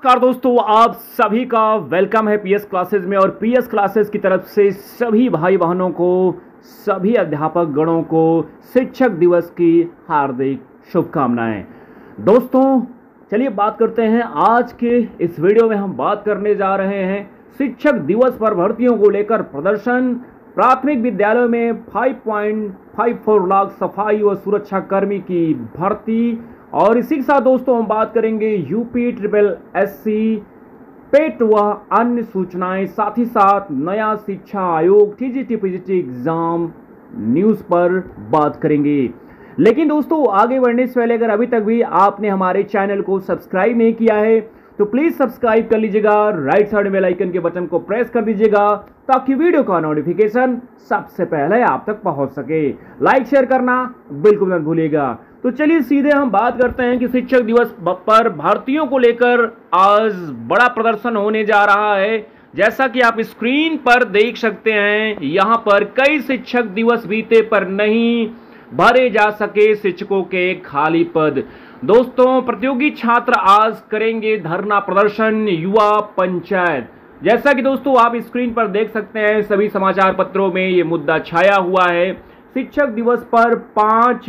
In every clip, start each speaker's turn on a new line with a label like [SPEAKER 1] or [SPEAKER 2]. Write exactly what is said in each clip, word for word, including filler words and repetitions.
[SPEAKER 1] नमस्कार दोस्तों, आप सभी का वेलकम है पीएस क्लासेस में। और पीएस क्लासेस की तरफ से सभी भाई बहनों को, सभी अध्यापक गणों को शिक्षक दिवस की हार्दिक शुभकामनाएं। दोस्तों चलिए बात करते हैं। आज के इस वीडियो में हम बात करने जा रहे हैं शिक्षक दिवस पर भर्तियों को लेकर प्रदर्शन। प्राथमिक विद्यालयों में पाँच पॉइंट पाँच चार लाख सफाई व सुरक्षा कर्मी की भर्ती। और इसी के साथ दोस्तों हम बात करेंगे यूपी ट्रिपल एससी पेट व अन्य सूचनाएं, साथ ही साथ नया शिक्षा आयोग टीजीटी पीजीटी एग्जाम न्यूज पर बात करेंगे। लेकिन दोस्तों आगे बढ़ने से पहले अगर अभी तक भी आपने हमारे चैनल को सब्सक्राइब नहीं किया है तो प्लीज सब्सक्राइब कर लीजिएगा। राइट साइड बेल आइकन के बटन को प्रेस कर दीजिएगा ताकि वीडियो का नोटिफिकेशन सबसे पहले आप तक पहुंच सके। लाइक शेयर करना बिल्कुल मत भूलिएगा। तो चलिए सीधे हम बात करते हैं कि शिक्षक दिवस पर भर्तियों को लेकर आज बड़ा प्रदर्शन होने जा रहा है। जैसा कि आप स्क्रीन पर देख सकते हैं, यहां पर कई शिक्षक दिवस बीते पर नहीं भरे जा सके शिक्षकों के खाली पद। दोस्तों प्रतियोगी छात्र आज करेंगे धरना प्रदर्शन युवा पंचायत। जैसा कि दोस्तों आप स्क्रीन पर देख सकते हैं, सभी समाचार पत्रों में यह मुद्दा छाया हुआ है। शिक्षक दिवस पर पांच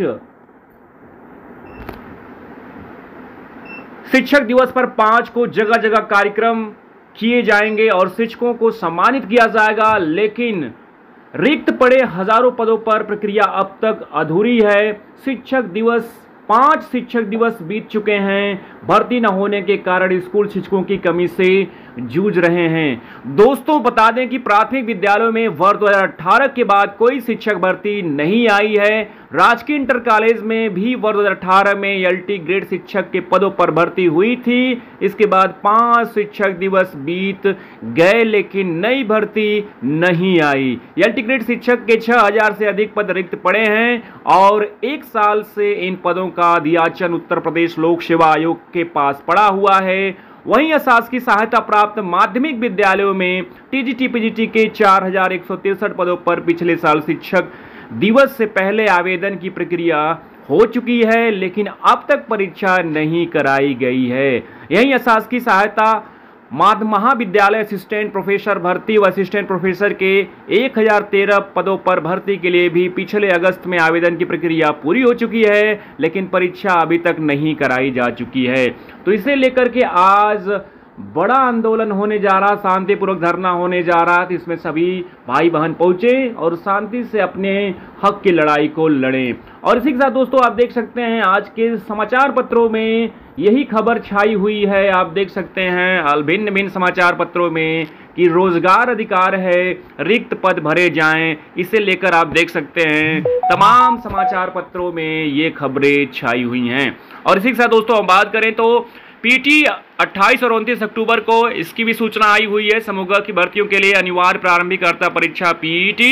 [SPEAKER 1] शिक्षक दिवस पर पांच को जगह जगह कार्यक्रम किए जाएंगे और शिक्षकों को सम्मानित किया जाएगा। लेकिन रिक्त पड़े हजारों पदों पर प्रक्रिया अब तक अधूरी है। शिक्षक दिवस पांच शिक्षक दिवस बीत चुके हैं, भर्ती न होने के कारण स्कूल शिक्षकों की कमी से जूझ रहे हैं। दोस्तों बता दें कि प्राथमिक विद्यालयों में वर्ष दो हज़ार अठारह के बाद कोई शिक्षक भर्ती नहीं आई है। राजकीय इंटर कॉलेज में भी वर्ष दो हज़ार अठारह में एलटी ग्रेड शिक्षक के पदों पर भर्ती हुई थी। इसके बाद पांच शिक्षक दिवस बीत गए लेकिन नई भर्ती नहीं आई। एलटी ग्रेड शिक्षक के छह हजार से अधिक पद रिक्त पड़े हैं और एक साल से इन पदों का अध्याचन उत्तर प्रदेश लोक सेवा आयोग के पास पड़ा हुआ है। वहीं अशासकीय सहायता प्राप्त माध्यमिक विद्यालयों में टीजीटी पीजीटी के चार हजार एक सौ तिरसठ पदों पर पिछले साल शिक्षक दिवस से पहले आवेदन की प्रक्रिया हो चुकी है, लेकिन अब तक परीक्षा नहीं कराई गई है। यहीं अशासकीय सहायता माध्य महाविद्यालय असिस्टेंट प्रोफेसर भर्ती व असिस्टेंट प्रोफेसर के एक हजार तेरह पदों पर भर्ती के लिए भी पिछले अगस्त में आवेदन की प्रक्रिया पूरी हो चुकी है, लेकिन परीक्षा अभी तक नहीं कराई जा चुकी है। तो इसे लेकर के आज बड़ा आंदोलन होने जा रहा, शांतिपूर्वक धरना होने जा रहा। तो इसमें सभी भाई बहन पहुंचे और शांति से अपने हक की लड़ाई को लड़ें। और इसी के साथ दोस्तों आप देख सकते हैं आज के समाचार पत्रों में यही खबर छाई हुई है। आप देख सकते हैं भिन्न भिन्न समाचार पत्रों में कि रोजगार अधिकार है, रिक्त पद भरे जाएं। इसे लेकर आप देख सकते हैं तमाम समाचार पत्रों में ये खबरें छाई हुई हैं। और इसी के साथ दोस्तों हम बात करें तो पीटी अट्ठाईस और उनतीस अक्टूबर को इसकी भी सूचना आई हुई है। समूह की भर्तियों के लिए अनिवार्य प्रारंभिक अर्हता परीक्षा पीटी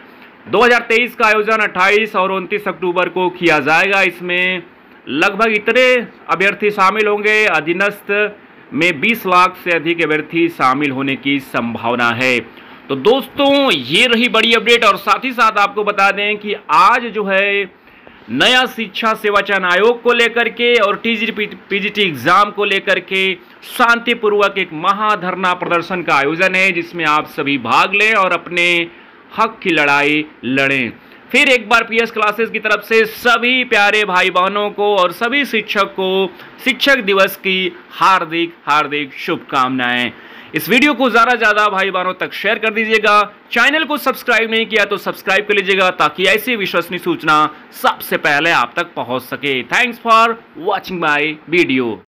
[SPEAKER 1] दो हज़ार तेईस का आयोजन अट्ठाईस और उनतीस अक्टूबर को किया जाएगा। इसमें लगभग इतने अभ्यर्थी शामिल होंगे, अधीनस्थ में बीस लाख से अधिक अभ्यर्थी शामिल होने की संभावना है। तो दोस्तों ये रही बड़ी अपडेट। और साथ ही साथ आपको बता दें कि आज जो है नया शिक्षा सेवा चयन आयोग को लेकर के और टीजीटी पीजीटी एग्जाम को लेकर के शांतिपूर्वक एक महाधरना प्रदर्शन का आयोजन है, जिसमें आप सभी भाग लें और अपने हक की लड़ाई लड़ें। फिर एक बार पीएस क्लासेस की तरफ से सभी प्यारे भाई बहनों को और सभी शिक्षक को शिक्षक दिवस की हार्दिक हार्दिक शुभकामनाएं। इस वीडियो को ज़्यादा से ज़्यादा भाई बहनों तक शेयर कर दीजिएगा। चैनल को सब्सक्राइब नहीं किया तो सब्सक्राइब कर लीजिएगा ताकि ऐसी विश्वसनीय सूचना सबसे पहले आप तक पहुंच सके। Thanks for watching my video.